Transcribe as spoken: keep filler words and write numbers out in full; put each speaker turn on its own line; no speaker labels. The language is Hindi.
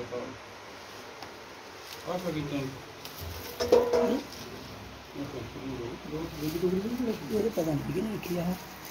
apa gitu?
ये तो पता नहीं किसने किया है।